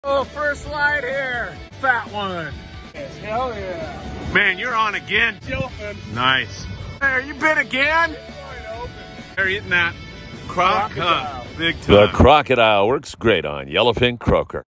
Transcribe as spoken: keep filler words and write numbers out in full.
Oh, first light here. Fat one. Yes, hell yeah. Man, you're on again. Yellowfin. Nice. There, you bit again? They're eating that croc, huh? Big time. The crocodile works great on yellowfin croaker.